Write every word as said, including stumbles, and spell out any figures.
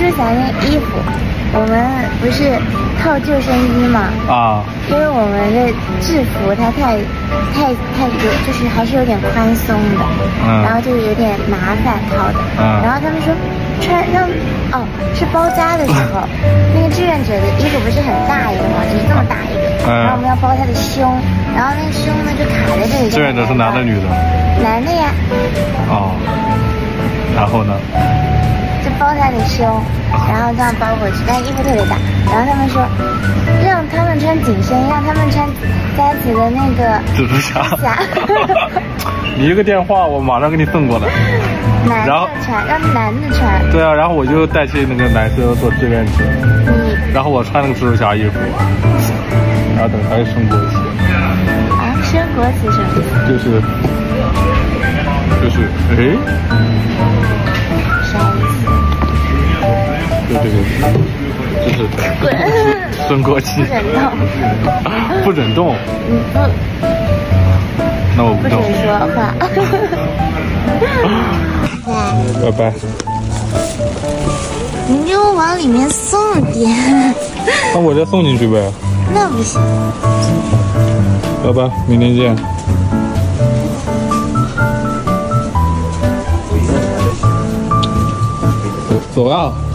蜘蛛侠那衣服，我们不是套救生衣嘛？啊。因为我们的制服它太太太有，就是还是有点宽松的，嗯、然后就有点麻烦套的。嗯、然后他们说穿让哦是包扎的时候，那个志愿者的衣服不是很大一个嘛，就是这么大一个，嗯、然后我们要包他的胸，然后那个胸呢就卡在这里。 志愿者是男的女的？ 男的呀。哦。 然后呢？ 就包他的胸，然后这样包过去，但衣服特别大。然后他们说，让他们穿紧身，让他们穿佳琪的那个蜘蛛侠。你一个电话，我马上给你送过来。 男的穿，让男的穿。 对啊，然后我就代替那个男生做志愿者。 你。然后我穿那个蜘蛛侠衣服，然后等他升国旗。 啊，升国旗什么意思？ 就是，就是哎。 啥意思？ 就这个，就是滚！ 升国旗。不准动。不准动。 你不。 那我不动。 不准说话。 拜拜。 你给我往里面送点。 那我再送进去呗。 那不行。 拜拜，明天见。走啊！